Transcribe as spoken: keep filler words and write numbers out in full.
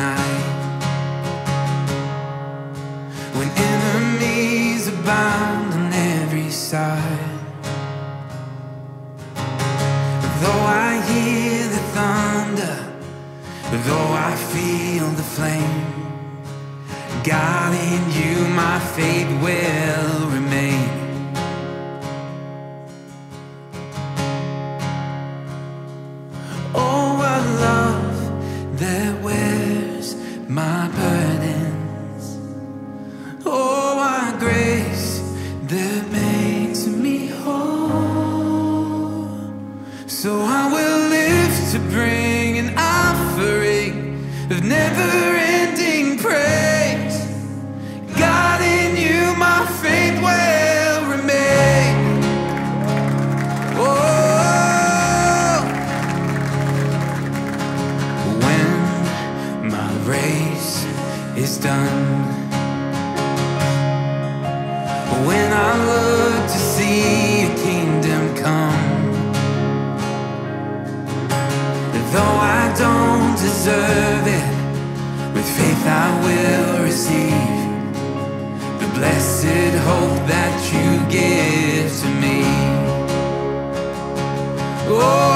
night. When enemies abound on every side, though I hear the thunder, though I feel the flame, God, in you my faith will remain. Oh, what love that wears my burdens. Oh, what grace that makes me whole. So I will live to bring an offering of never-ending praise. God, in you my faith will remain. Oh, when my race is done, when I look to see a kingdom come, though I don't deserve it, with faith I will receive the blessed hope that you give to me. Oh,